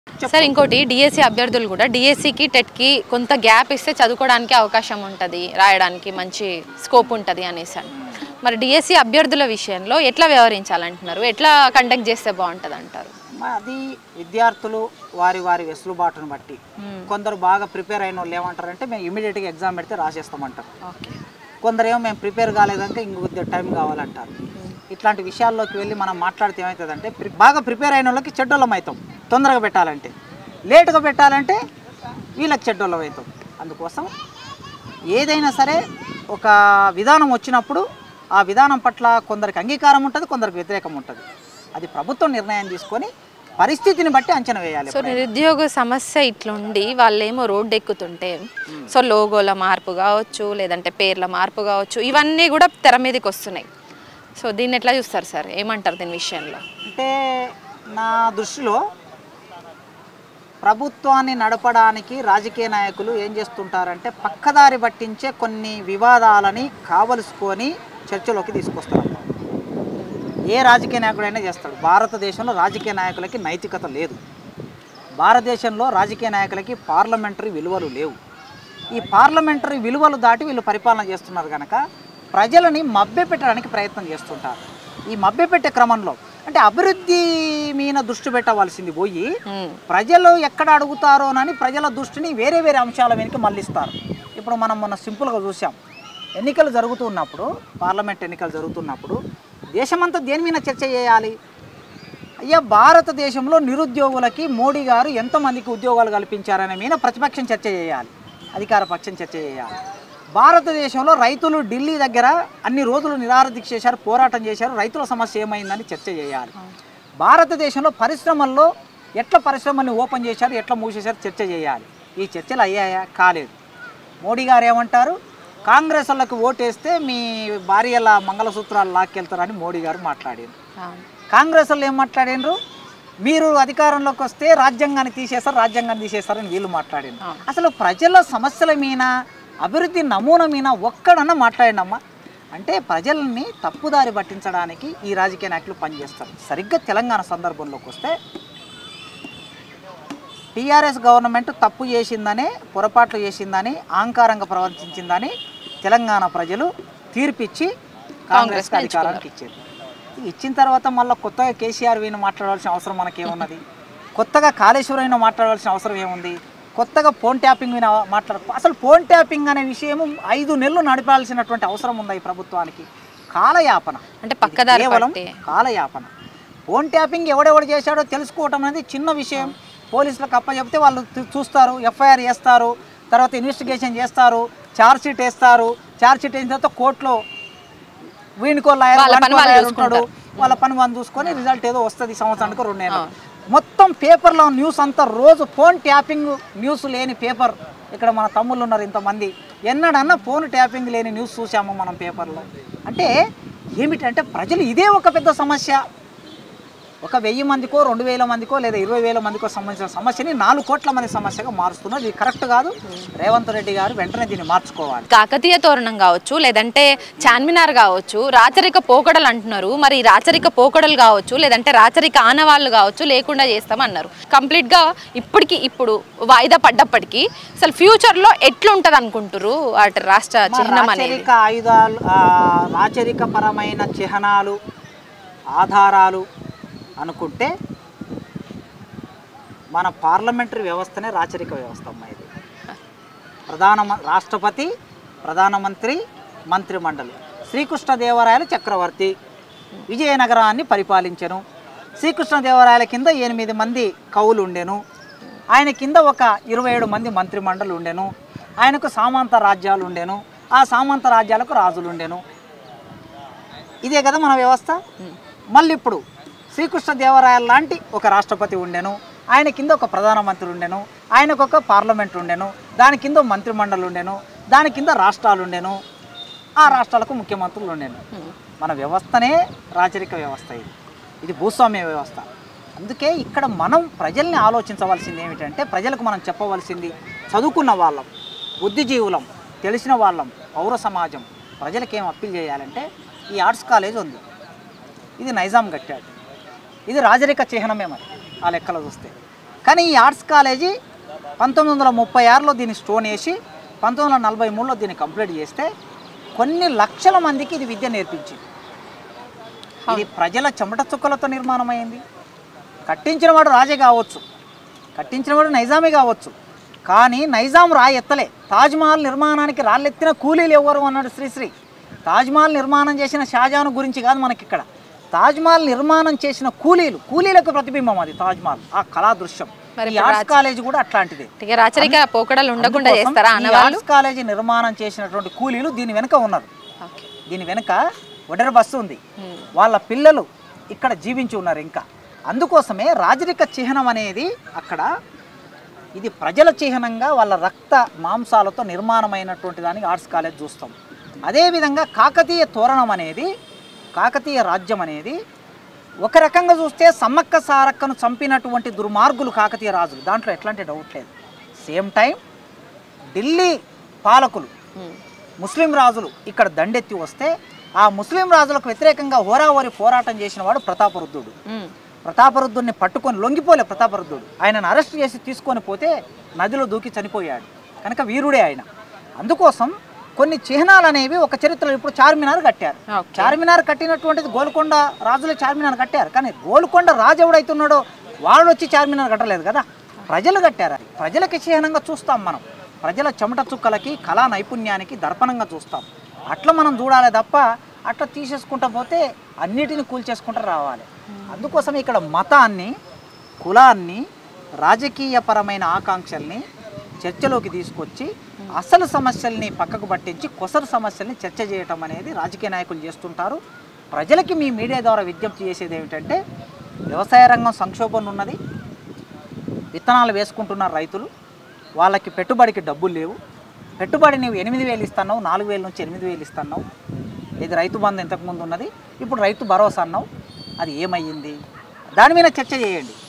Sir ఇంకోటి DSC అభ్యర్థులు కూడా డిఎస్సికి టెట్కి కొంత గ్యాప్ ఇస్తే చదువుకోవడానికి అవకాశం ఉంటుంది, రాయడానికి మంచి స్కోప్ ఉంటుంది అనేసి. మరి డిఎస్సి అభ్యర్థుల విషయంలో ఎట్లా వ్యవహరించాలంటున్నారు, ఎట్లా కండక్ట్ చేస్తే బాగుంటుంది అంటారు? అది విద్యార్థులు వారి వారి వెసులుబాటును బట్టి కొందరు బాగా ప్రిపేర్ అయిన వాళ్ళు ఏమంటారంటే మేము ఇమీడియట్గా ఎగ్జామ్ పెడితే రాసేస్తామంటారు. కొందరు ఏమో మేము ప్రిపేర్ కాలేదంటే ఇంకొద్ది టైం కావాలంటారు. ఇట్లాంటి విషయాల్లోకి వెళ్ళి మనం మాట్లాడితే ఏమవుతుందంటే బాగా ప్రిపేర్ అయిన వాళ్ళకి చెడ్డోళ్ళం అవుతాం, తొందరగా పెట్టాలంటే. లేటుగా పెట్టాలంటే వీళ్ళకి చెడ్డోళ్ళం అవుతాం. అందుకోసం ఏదైనా సరే ఒక విధానం వచ్చినప్పుడు ఆ విధానం పట్ల కొందరికి అంగీకారం ఉంటుంది, కొందరికి వ్యతిరేకం ఉంటుంది. అది ప్రభుత్వం నిర్ణయం తీసుకొని పరిస్థితిని బట్టి అంచనా వేయాలి. సో నిరుద్యోగ సమస్య ఇట్లుండి వాళ్ళేమో రోడ్డు ఎక్కుతుంటే సో లోగోల మార్పు కావచ్చు, లేదంటే పేర్ల మార్పు కావచ్చు, ఇవన్నీ కూడా తెర మీదకి వస్తున్నాయి. సో దీన్ని ఎట్లా చూస్తారు సార్, ఏమంటారు దీని విషయంలో? అంటే నా దృష్టిలో ప్రభుత్వాన్ని నడపడానికి రాజకీయ నాయకులు ఏం చేస్తుంటారంటే పక్కదారి పట్టించే కొన్ని వివాదాలని కావలుసుకొని చర్చలోకి తీసుకొస్తారు. ఏ రాజకీయ నాయకుడైనా చేస్తాడు. భారతదేశంలో రాజకీయ నాయకులకి నైతికత లేదు. భారతదేశంలో రాజకీయ నాయకులకి పార్లమెంటరీ విలువలు లేవు. ఈ పార్లమెంటరీ విలువలు దాటి వీళ్ళు పరిపాలన చేస్తున్నారు కనుక ప్రజలని మభ్యపెట్టడానికి ప్రయత్నం చేస్తుంటారు. ఈ మభ్యపెట్టే క్రమంలో అంటే అభివృద్ధి మీద దృష్టి పెట్టవలసింది పోయి ప్రజలు ఎక్కడ అడుగుతారోనని ప్రజల దృష్టిని వేరే వేరే అంశాల వెనుక మళ్ళిస్తారు. ఇప్పుడు మనం మొన్న సింపుల్గా చూసాం, ఎన్నికలు జరుగుతున్నప్పుడు, పార్లమెంట్ ఎన్నికలు జరుగుతున్నప్పుడు దేశమంతా దేని మీద చర్చ చేయాలి? అయ్యా భారతదేశంలో నిరుద్యోగులకి మోడీ గారు ఎంతమందికి ఉద్యోగాలు కల్పించారనే మీద ప్రతిపక్షం చర్చ చేయాలి, అధికార పక్షం చర్చ చేయాలి. భారతదేశంలో రైతులు ఢిల్లీ దగ్గర అన్ని రోజులు నిరాహారదీక్ష చేశారు, పోరాటం చేశారు, రైతుల సమస్య ఏమైందని చర్చ చేయాలి. భారతదేశంలో పరిశ్రమల్లో ఎట్లా పరిశ్రమల్ని ఓపెన్ చేశారు, ఎట్లా మూసేశారు చర్చ చేయాలి. ఈ చర్చలు అయ్యాయా? కాలేదు. మోడీ గారు ఏమంటారు, కాంగ్రెస్ వాళ్ళకి ఓటేస్తే మీ భార్యల మంగళసూత్రాలు లాక్కెళ్తారని మోడీ గారు మాట్లాడారు. కాంగ్రెస్ వాళ్ళు ఏం మాట్లాడినారు, మీరు అధికారంలోకి వస్తే రాజ్యాంగాన్ని తీసేస్తారని వీళ్ళు మాట్లాడారు. అసలు ప్రజల సమస్యల మీద, అభివృద్ధి నమూనా మీద ఒక్కడన్నా మాట్లాడినమ్మా అంటే ప్రజల్ని తప్పుదారి పట్టించడానికి ఈ రాజకీయ నాయకులు పనిచేస్తారు. సరిగ్గా తెలంగాణ సందర్భంలోకి వస్తే టీఆర్ఎస్ గవర్నమెంట్ తప్పు చేసిందని, పొరపాట్లు చేసిందని, అహంకారంగా ప్రవర్తించిందని తెలంగాణ ప్రజలు తీర్పిచ్చి కాంగ్రెస్కి అధికారానికి ఇచ్చారు. ఇచ్చిన తర్వాత మళ్ళీ కొత్తగా కేసీఆర్ వీని మాట్లాడాల్సిన అవసరం మనకేమున్నది? కొత్తగా కాళేశ్వరం వీన మాట్లాడాల్సిన అవసరం ఏముంది? కొత్తగా ఫోన్ ట్యాపింగ్ మీద అసలు ఫోన్ ట్యాపింగ్ అనే విషయము 5 నెలలు నడిపాల్సినటువంటి అవసరం ఉంది ఈ ప్రభుత్వానికి. కాలయాపన అంటే పక్కదారి కేవలం కాలయాపన. ఫోన్ ట్యాపింగ్ ఎవడెవడు చేశాడో తెలుసుకోవటం అనేది చిన్న విషయం. పోలీసులకు అప్పచెప్తే వాళ్ళు చూస్తారు, ఎఫ్ఐఆర్ వేస్తారు, తర్వాత ఇన్వెస్టిగేషన్ చేస్తారు, ఛార్జ్ షీట్ వేస్తారు. ఛార్జ్ షీట్ వేసిన తర్వాత కోర్టులో వీనికో లాయర్ ఉంటాడు, వాళ్ళ పని మనం చూసుకొని రిజల్ట్ ఏదో వస్తుంది సంవత్సరానికి 2 నెలలు. మొత్తం పేపర్లో న్యూస్ అంతా రోజు ఫోన్ ట్యాపింగ్ న్యూస్ లేని పేపర్ ఇక్కడ మన తమ్ముళ్ళు ఉన్నారు ఇంతమంది, ఎన్నడన్నా ఫోన్ ట్యాపింగ్ లేని న్యూస్ చూసాము మనం పేపర్లో. అంటే ఏమిటంటే ప్రజలు ఇదే ఒక పెద్ద సమస్య. ఒక 1000 మందికో 2000 మందికో లేదా 20,000 మందికో సంబంధించిన సమస్యని 4 కోట్ల మంది సమస్యగా మారుస్తున్నారు. ఇది కరెక్ట్ కాదు. రేవంత్ రెడ్డి గారు వెంటనే దీన్ని మార్చుకోవాలి. కాకతీయ తోరణం కావచ్చు, లేదంటే చార్మినార్ కావచ్చు, రాచరిక పోకడలు అంటున్నారు. మరి రాచరిక పోకడలు కావచ్చు, లేదంటే రాచరిక ఆనవాళ్ళు కావచ్చు లేకుండా చేస్తామన్నారు. కంప్లీట్గా ఇప్పుడు వాయిదా పడ్డప్పటికీ అసలు ఫ్యూచర్లో ఎట్లుంటుంది అనుకుంటారు అటు రాష్ట్ర చిహ్నం అనేది? రాచరిక ఆయుధాలు, రాచరిక పరమైన చిహ్నాలు, ఆధారాలు అనుకుంటే మన పార్లమెంటరీ వ్యవస్థనే రాచరిక వ్యవస్థ అమ్మా. ఇది రాష్ట్రపతి, ప్రధానమంత్రి, మంత్రిమండలి. శ్రీకృష్ణదేవరాయలు చక్రవర్తి విజయనగరాన్ని పరిపాలించెను. శ్రీకృష్ణదేవరాయల కింద 8 మంది కవులు ఉండెను. ఆయన కింద ఒక 27 మంది మంత్రిమండలి ఉండెను. ఆయనకు సామంత రాజ్యాలు ఉండెను. ఆ సామంత రాజ్యాలకు రాజులు ఉండెను. ఇదే కదా మన వ్యవస్థ. మళ్ళీ ఇప్పుడు శ్రీకృష్ణదేవరాయలు లాంటి ఒక రాష్ట్రపతి ఉండెను. ఆయన కింద ఒక ప్రధానమంత్రి ఉండెను. ఆయనకు ఒక పార్లమెంట్ ఉండెను. దాని కింద మంత్రిమండలి ఉండెను. దాని కింద రాష్ట్రాలు ఉండెను. ఆ రాష్ట్రాలకు ముఖ్యమంత్రులు ఉండెను. మన వ్యవస్థనే రాచరిక వ్యవస్థ. ఇది భూస్వామ్య వ్యవస్థ. అందుకే ఇక్కడ మనం ప్రజల్ని ఆలోచించవలసింది ఏమిటంటే, ప్రజలకు మనం చెప్పవలసింది, చదువుకున్న వాళ్ళం, బుద్ధిజీవులం, తెలిసిన వాళ్ళం, పౌర సమాజం ప్రజలకు ఏం అప్పీల్ చేయాలంటే, ఈ ఆర్ట్స్ కాలేజ్ ఉంది, ఇది నైజాం కట్టాడు, ఇది రాజరిక చిహ్నమే మరి ఆ లెక్కలో చూస్తే. కానీ ఈ ఆర్ట్స్ కాలేజీ 1936లో దీన్ని స్టోన్ వేసి 1943లో దీన్ని కంప్లీట్ చేస్తే కొన్ని లక్షల మందికి ఇది విద్య నేర్పించింది. ఇది ప్రజల చెమట చుక్కలతో నిర్మాణమైంది. కట్టించిన వాడు రాజే కావచ్చు, కట్టించిన వాడు నైజామే కావచ్చు, కానీ నైజాం రాయి ఎత్తలే. తాజ్మహల్ నిర్మాణానికి రాళ్ళెత్తిన కూలీలు ఎవరు అన్నాడు శ్రీశ్రీ. తాజ్మహల్ నిర్మాణం చేసిన షాజహాన్ గురించి కాదు మనకి ఇక్కడ. తాజ్మహల్ నిర్మాణం చేసిన కూలీలకు ప్రతిబింబం అది తాజ్మహల్, ఆ కళా దృశ్యం. ఈ ఆర్ట్స్ కాలేజీ కూడా అట్లాంటిదే. రాచరిక పోకడలు ఉండకుండా చేస్తారా అన్నవాళ్ళు? ఆర్ట్స్ కాలేజీ నిర్మాణం చేసినటువంటి కూలీలు దీని వెనుక ఉన్నారు. దీని వెనుక ఒడెర బస్సు ఉంది, వాళ్ళ పిల్లలు ఇక్కడ జీవించి ఉన్నారు ఇంకా. అందుకోసమే రాజరిక చిహ్నం అనేది అక్కడ ఇది ప్రజల చిహ్నంగా వాళ్ళ రక్త మాంసాలతో నిర్మాణమైనటువంటి దానికి ఆర్ట్స్ కాలేజ్ చూస్తాం. అదేవిధంగా కాకతీయ తోరణం అనేది, కాకతీయ రాజ్యం అనేది ఒక రకంగా చూస్తే సమ్మక్క సారక్కను చంపినటువంటి దుర్మార్గులు కాకతీయ రాజులు, దాంట్లో ఎట్లాంటి డౌట్ లేదు. సేమ్ టైం ఢిల్లీ పాలకులు ముస్లిం రాజులు ఇక్కడ దండెత్తి వస్తే ఆ ముస్లిం రాజులకు వ్యతిరేకంగా హోరాహోరి పోరాటం చేసిన వాడు ప్రతాపరుద్రుడు. ప్రతాపరుద్రుడిని పట్టుకొని లొంగిపోలే ప్రతాపరుద్రుడు, ఆయనను అరెస్ట్ చేసి తీసుకొని పోతే నదిలో దూకి చనిపోయాడు కనుక వీరుడే ఆయన. అందుకోసం కొన్ని చిహ్నాలు అనేవి ఒక చరిత్రలో ఇప్పుడు చార్మినార్ కట్టారు. చార్మినార్ కట్టినటువంటిది గోల్కొండ రాజులే చార్మినార్ కట్టారు, కానీ గోల్కొండ రాజు ఎవడైతున్నాడో వాడు వచ్చి చార్మినార్ కట్టలేదు కదా, ప్రజలు కట్టారు. అది ప్రజలకి చిహ్నంగా చూస్తాం మనం, ప్రజల చెమట చుక్కలకి కళా నైపుణ్యానికి దర్పణంగా చూస్తాం. అట్లా మనం చూడాలి తప్ప అట్లా తీసేసుకుంటా పోతే అన్నిటిని కూల్చేసుకుంటూ రావాలి. అందుకోసం ఇక్కడ మతాన్ని, కులాన్ని, రాజకీయపరమైన ఆకాంక్షల్ని చర్చలోకి తీసుకొచ్చి అసలు సమస్యల్ని పక్కకు పట్టించి కొసరు సమస్యల్ని చర్చ చేయటం అనేది రాజకీయ నాయకులు చేస్తుంటారు. ప్రజలకి మీ మీడియా ద్వారా విజ్ఞప్తి చేసేది ఏమిటంటే, వ్యవసాయ రంగం సంక్షోభం ఉన్నది, విత్తనాలు వేసుకుంటున్నారు రైతులు, వాళ్ళకి పెట్టుబడికి డబ్బులు లేవు. పెట్టుబడి నీవు 8,000 ఇస్తున్నావు, 4,000 నుంచి 8,000 ఇస్తున్నావు. ఇది రైతు బంధు ఇంతకుముందు ఉన్నది, ఇప్పుడు రైతు భరోసా అన్నావు, అది ఏమయ్యింది? దాని మీద చర్చ చేయండి.